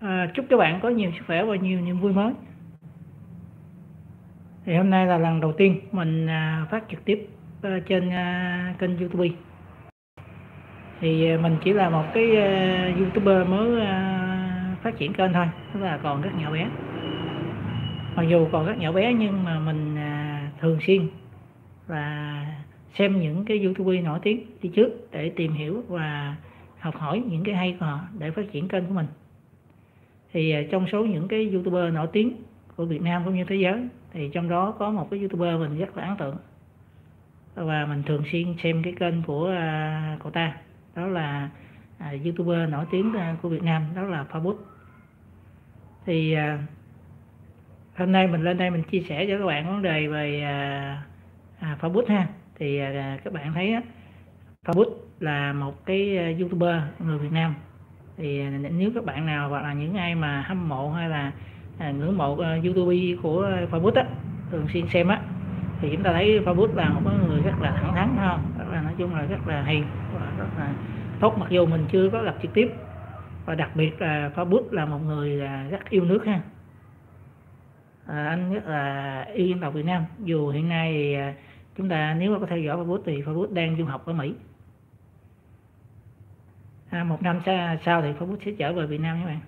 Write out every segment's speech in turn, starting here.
Chúc các bạn có nhiều sức khỏe và nhiều niềm vui mới. Thì hôm nay là lần đầu tiên mình phát trực tiếp trên kênh YouTube. Thì mình chỉ là một cái YouTuber mới phát triển kênh thôi, tức là còn rất nhỏ bé. Mặc dù còn rất nhỏ bé nhưng mà mình thường xuyên là xem những cái YouTuber nổi tiếng đi trước để tìm hiểu và học hỏi những cái hay của họ để phát triển kênh của mình. Thì trong số những cái YouTuber nổi tiếng của Việt Nam cũng như thế giới thì trong đó có một cái YouTuber mình rất là ấn tượng và mình thường xuyên xem cái kênh của cậu ta, đó là YouTuber nổi tiếng của Việt Nam, đó là Fabus. Thì hôm nay mình lên đây mình chia sẻ cho các bạn vấn đề về Fabus ha. Thì các bạn thấy á, Fabus là một cái YouTuber người Việt Nam. Thì nếu các bạn nào hoặc là những ai mà hâm mộ hay là ngưỡng mộ YouTube của Fabus á, thường xuyên xem á, thì chúng ta thấy Fabus là một người rất là thẳng thắn, không? Rất là nói chung là rất là hiền và rất là tốt, mặc dù mình chưa có gặp trực tiếp. Và đặc biệt là Fabus là một người rất yêu nước ha. Anh rất là yêu dân tộc Việt Nam. Dù hiện nay thì chúng ta nếu mà có theo dõi Fabus thì Fabus đang du học ở Mỹ. Một năm sau thì Fabus sẽ trở về Việt Nam các bạn.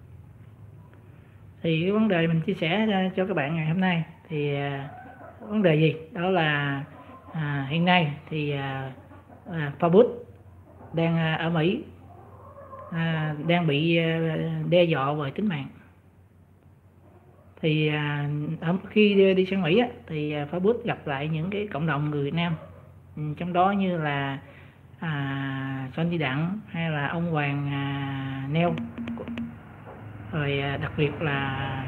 Thì cái vấn đề mình chia sẻ cho các bạn ngày hôm nay thì vấn đề gì? Đó là hiện nay thì Fabus đang ở Mỹ, đang bị đe dọa về tính mạng. Thì khi đi sang Mỹ á, thì Fabus gặp lại những cái cộng đồng người Việt Nam, trong đó như là Johnny Đặng hay là ông Hoàng Neo, rồi đặc biệt là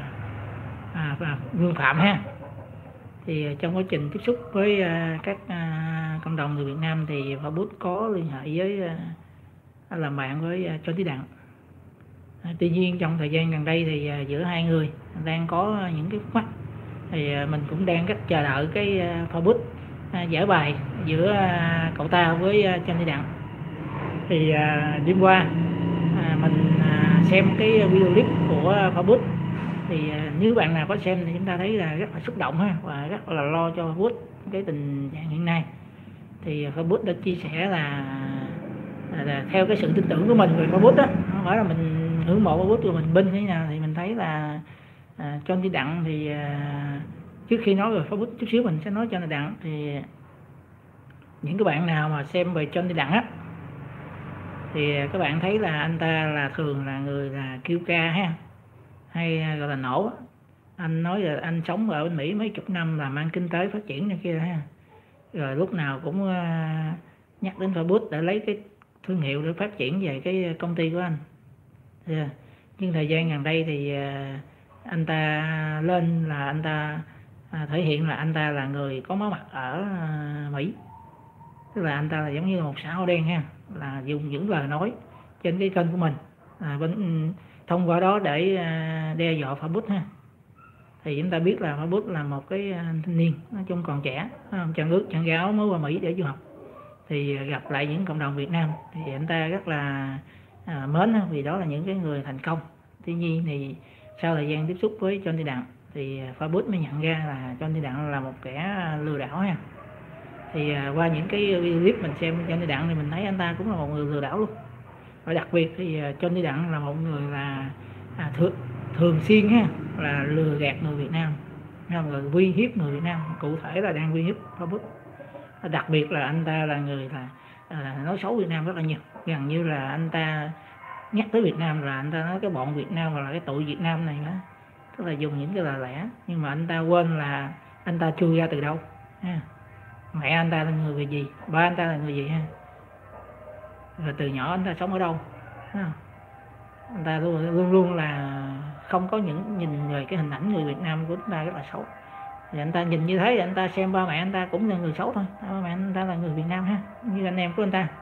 Vương Phạm ha. Thì trong quá trình tiếp xúc với các cộng đồng người Việt Nam thì Fabus có liên hệ với làm bạn với Johnny Đặng. Tuy nhiên trong thời gian gần đây thì giữa hai người đang có những cái khúc mắc, thì mình cũng đang rất chờ đợi cái Fabus giải bài giữa cậu ta với Johnny Đặng. Thì đêm qua mình xem cái video clip của Fabus, thì nếu bạn nào có xem thì chúng ta thấy là rất là xúc động ha, và rất là lo cho Fabus cái tình trạng hiện nay. Thì Fabus đã chia sẻ là theo cái sự tin tưởng của mình về Fabus đó, không phải là mình ngưỡng mộ Fabus của mình binh thế nào, thì mình thấy là Johnny Đặng thì trước khi nói về Fabus chút xíu mình sẽ nói Johnny Đặng. Thì những các bạn nào mà xem về Johnny Đặng á, thì các bạn thấy là anh ta là thường là người là kêu ca ha, hay gọi là nổ. Anh nói là anh sống ở bên Mỹ mấy chục năm, làm ăn kinh tế phát triển này kia ha, rồi lúc nào cũng nhắc đến Fabus để lấy cái thương hiệu để phát triển về cái công ty của anh. Nhưng thời gian gần đây thì anh ta lên là anh ta thể hiện là anh ta là người có máu mặt ở Mỹ, tức là anh ta là giống như là một xã hội đen ha, là dùng những lời nói trên cái kênh của mình thông qua đó để đe dọa Fabus ha. Thì chúng ta biết là Fabus là một cái thanh niên nói chung còn trẻ, chân ướt chân ráo mới qua Mỹ để du học, thì gặp lại những cộng đồng Việt Nam thì anh ta rất là mến, vì đó là những cái người thành công. Tuy nhiên thì sau thời gian tiếp xúc với Johnny Đặng thì Fabus mới nhận ra là Johnny Đặng là một kẻ lừa đảo ha. Thì qua những cái video clip mình xem Johnny Đặng thì mình thấy anh ta cũng là một người lừa đảo luôn. Và đặc biệt thì Johnny Đặng là một người là thường xuyên ha, là lừa gạt người Việt Nam, rồi uy hiếp người Việt Nam, cụ thể là đang uy hiếp Fabus. Đặc biệt là anh ta là người là nói xấu Việt Nam rất là nhiều, gần như là anh ta nhắc tới Việt Nam là anh ta nói cái bọn Việt Nam hoặc là cái tụi Việt Nam này nữa, tức là dùng những cái lời lẽ, nhưng mà anh ta quên là anh ta chui ra từ đâu ha. Mẹ anh ta là người về gì, ba anh ta là người gì ha, rồi từ nhỏ anh ta sống ở đâu ha. Anh ta luôn luôn là không có những nhìn về cái hình ảnh người Việt Nam của chúng ta rất là xấu. Thì anh ta nhìn như thế thì anh ta xem ba mẹ anh ta cũng là người xấu thôi, ba mẹ anh ta là người Việt Nam ha, như anh em của anh ta.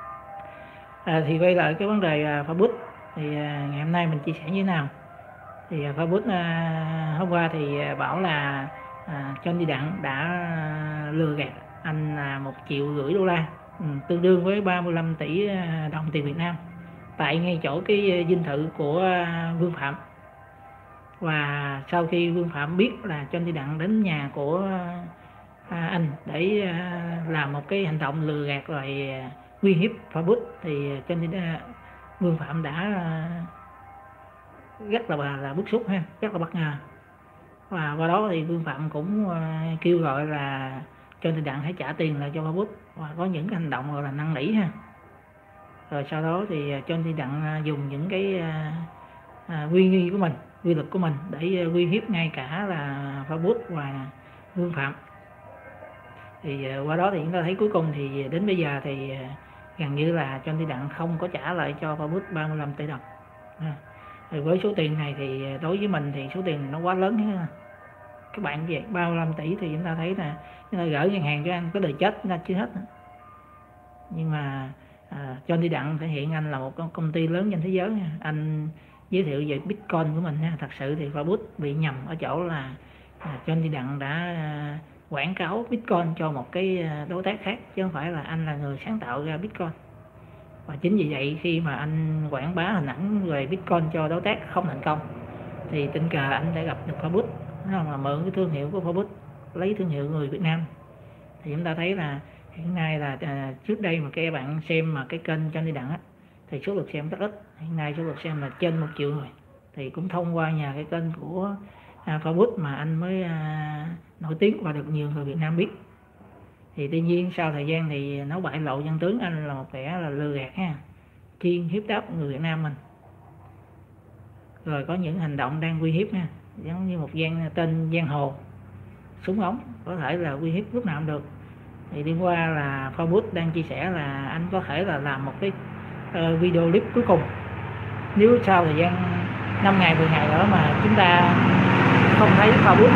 Thì quay lại cái vấn đề Fabus, thì ngày hôm nay mình chia sẻ như thế nào. Thì Fabus hôm qua thì bảo là Johnny Đặng đã lừa gạt anh là $1,5 triệu, tương đương với 35 tỷ đồng tiền Việt Nam, tại ngay chỗ cái dinh thự của Vương Phạm. Và sau khi Vương Phạm biết là John Thị Đặng đến nhà của anh để làm một cái hành động lừa gạt rồi uy hiếp Phá Bút, thì Vương Phạm đã rất là bức xúc ha, rất là bất ngờ. Và qua đó thì Vương Phạm cũng kêu gọi là John Thị Đặng hãy trả tiền lại cho Phá Bút, và có những cái hành động gọi là năn nỉ ha. Rồi sau đó thì John Thị Đặng dùng những cái uy nghi của mình, uy lực của mình để uy hiếp ngay cả là Phá Bút và Vương Phạm. Thì qua đó thì chúng ta thấy cuối cùng thì đến bây giờ thì gần như là John Thị Đặng không có trả lại cho Phá Bút 35 tỷ đồng. Thì với số tiền này thì đối với mình thì số tiền nó quá lớn ha. Các bạn về 35 tỷ thì chúng ta thấy là chúng ta gửi ngân hàng cho anh có đời chết chúng ta chưa hết. Nhưng mà John Thị Đặng thể hiện anh là một công ty lớn trên thế giới nha. Anh giới thiệu về Bitcoin của mình nha. Thật sự thì Phá Bút bị nhầm ở chỗ là John Thị Đặng đã quảng cáo Bitcoin cho một cái đối tác khác, chứ không phải là anh là người sáng tạo ra Bitcoin. Và chính vì vậy khi mà anh quảng bá hình ảnh về Bitcoin cho đối tác không thành công thì tình cờ anh đã gặp được Phá Bút, là mượn cái thương hiệu của Phá Bút, lấy thương hiệu người Việt Nam. Thì chúng ta thấy là hiện nay là trước đây mà các bạn xem mà cái kênh John Thị Đặng á, thì số lượt xem rất ít. Hiện nay số lượt xem là trên 1 triệu người. Thì cũng thông qua nhà cái kênh của Phá Bút mà anh mới nổi tiếng và được nhiều người Việt Nam biết. Thì tuy nhiên sau thời gian thì nó bại lộ chân tướng anh là một kẻ là lừa gạt ha, chuyên hiếp đáp người Việt Nam mình, rồi có những hành động đang uy hiếp ha, giống như một tên giang hồ súng ống, có thể là uy hiếp lúc nào cũng được. Thì đêm qua là Phá Bút đang chia sẻ là anh có thể là làm một cái video clip cuối cùng, nếu sau thời gian 5 ngày 10 ngày nữa mà chúng ta không thấy Phá Bút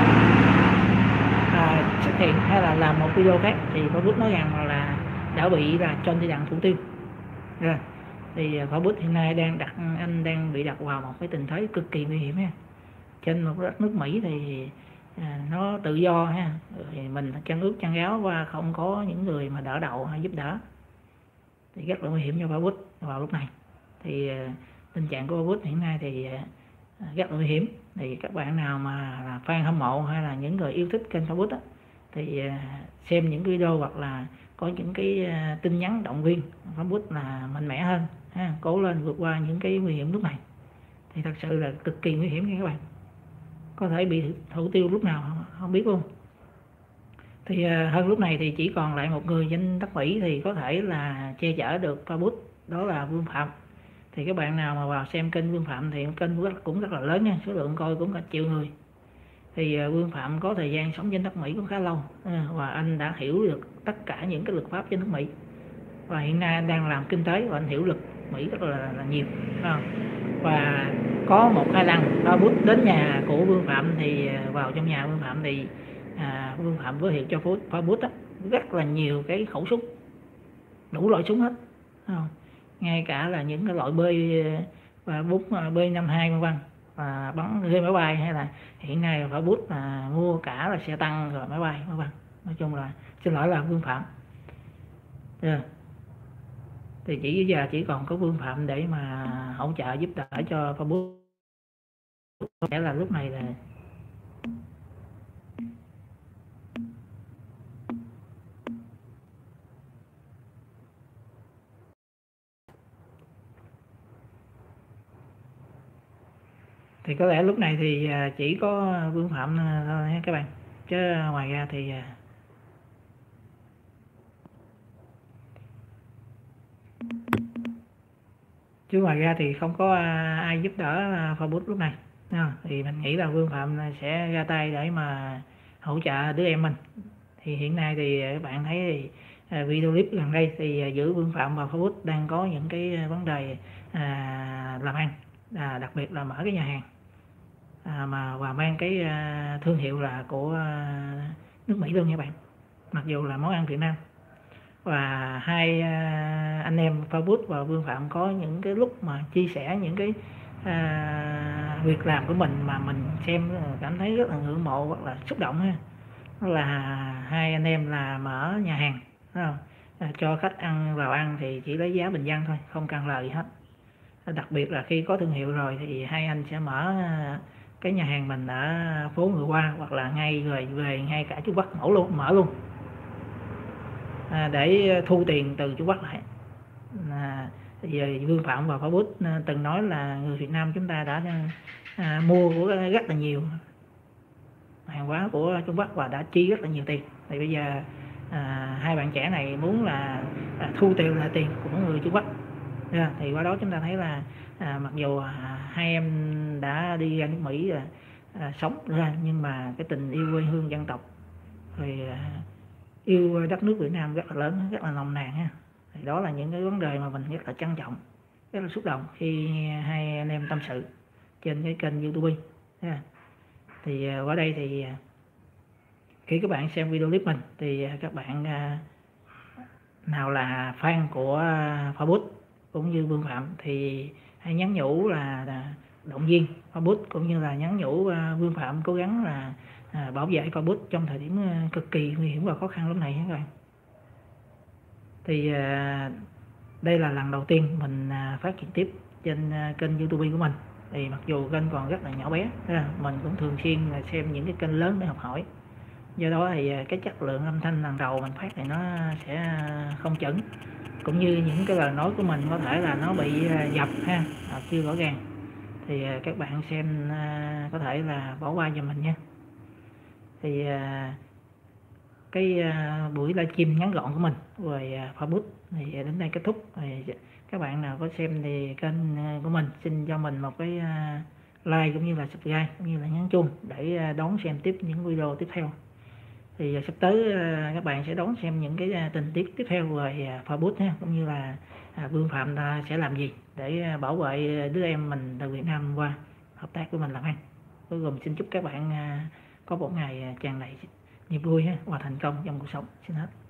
xuất hiện hay là làm một video khác thì Phá Bút nói rằng là đã bị là John Thị Đặng thủ tiêu. Rồi thì Phá Bút hiện nay anh đang bị đặt vào một cái tình thế cực kỳ nguy hiểm ha. Trên một đất nước Mỹ thì nó tự do ha, thì mình chân ướt chân ráo và không có những người mà đỡ đầu hay giúp đỡ, thì rất là nguy hiểm cho Phá Bút vào lúc này. Thì tình trạng của Phá Bút hiện nay thì rất là nguy hiểm. Thì các bạn nào mà là fan hâm mộ hay là những người yêu thích kênh Phá Bút á, thì xem những video hoặc là có những cái tin nhắn động viên Phá Bút là mạnh mẽ hơn ha, cố lên vượt qua những cái nguy hiểm lúc này. Thì thật sự là cực kỳ nguy hiểm nha các bạn, có thể bị thủ tiêu lúc nào không biết luôn. Thì hơn lúc này thì chỉ còn lại một người trên đất Mỹ thì có thể là che chở được Phá Bút, đó là Vương Phạm. Thì các bạn nào mà vào xem kênh Vương Phạm thì kênh cũng rất là lớn nha, số lượng coi cũng cả triệu người. Thì Vương Phạm có thời gian sống trên đất Mỹ cũng khá lâu, và anh đã hiểu được tất cả những cái luật pháp trên nước Mỹ, và hiện nay anh đang làm kinh tế và anh hiểu luật Mỹ rất là nhiều. Và có một hai lần Phá Bút đến nhà của Vương Phạm thì vào trong nhà Vương Phạm thì Vương Phạm giới thiệu cho Phá Bút rất là nhiều cái khẩu súng, đủ loại súng hết, ngay cả là những cái loại bơi và bút B52 vân vân, và bắn rơi máy bay, hay là hiện nay Phá Bút là mua cả là xe tăng rồi máy bay vân vân. Nói chung là xin lỗi là Vương Phạm. Thì bây giờ chỉ còn có Vương Phạm để mà hỗ trợ giúp đỡ cho Phá Bút. Có lẽ là lúc này là thì có lẽ lúc này thì chỉ có Vương Phạm thôi ha các bạn, chứ ngoài ra thì không có ai giúp đỡ Phá Bút lúc này. Thì mình nghĩ là Vương Phạm sẽ ra tay để mà hỗ trợ đứa em mình. Thì hiện nay thì các bạn thấy thì video clip gần đây thì giữa Vương Phạm và Phá Bút đang có những cái vấn đề làm ăn, đặc biệt là mở cái nhà hàng và mang cái thương hiệu là của nước Mỹ luôn nha bạn, mặc dù là món ăn Việt Nam. Và hai anh em Phá Bút và Vương Phạm có những cái lúc mà chia sẻ những cái việc làm của mình mà mình xem cảm thấy rất là ngưỡng mộ hoặc là xúc động ha. Đó là hai anh em là mở nhà hàng, cho khách ăn vào ăn thì chỉ lấy giá bình dân thôi, không cần lời gì hết. Đặc biệt là khi có thương hiệu rồi thì hai anh sẽ mở cái nhà hàng mình ở phố Ngựa Hoa, hoặc là ngay rồi về ngay cả Trung Bắc mở luôn để thu tiền từ Trung Bắc lại. Thì Vương Phạm và Phá Bút từng nói là người Việt Nam chúng ta đã mua của rất là nhiều hàng hóa của Trung Bắc và đã chi rất là nhiều tiền. Thì bây giờ hai bạn trẻ này muốn là thu tiền lại tiền của người Trung Bắc. Thì qua đó chúng ta thấy là mặc dù hai em đã đi ra nước Mỹ sống ra, nhưng mà cái tình yêu quê hương dân tộc rồi yêu đất nước Việt Nam rất là lớn, rất là nồng nàn ha. Thì đó là những cái vấn đề mà mình rất là trân trọng, rất là xúc động khi hai anh em tâm sự trên cái kênh YouTube. Thì qua đây thì khi các bạn xem video clip mình thì các bạn nào là fan của Phá Bút cũng như Vương Phạm thì hãy nhắn nhủ là động viên Phá Bút, cũng như là nhắn nhủ Vương Phạm cố gắng là bảo vệ Phá Bút trong thời điểm cực kỳ nguy hiểm và khó khăn lúc này các bạn. Thì đây là lần đầu tiên mình phát trực tiếp trên kênh YouTube của mình. Thì mặc dù kênh còn rất là nhỏ bé, mình cũng thường xuyên xem những cái kênh lớn để học hỏi. Do đó thì cái chất lượng âm thanh lần đầu mình phát thì nó sẽ không chuẩn, cũng như những cái lời nói của mình có thể là nó bị dập ha, chưa rõ ràng. Thì các bạn xem có thể là bỏ qua cho mình nha. Thì cái buổi livestream ngắn gọn của mình về Phá Bút thì đến đây kết thúc. Thì các bạn nào có xem thì kênh của mình xin cho mình một cái like cũng như là subscribe cũng như là nhấn chuông để đón xem tiếp những video tiếp theo. Thì sắp tới các bạn sẽ đón xem những cái tình tiết tiếp theo về Phá Bút ha, cũng như là Vương Phạm sẽ làm gì để bảo vệ đứa em mình từ Việt Nam qua hợp tác với mình làm ăn. Cuối cùng xin chúc các bạn có một ngày tràn đầy niềm vui và thành công trong cuộc sống. Xin hết.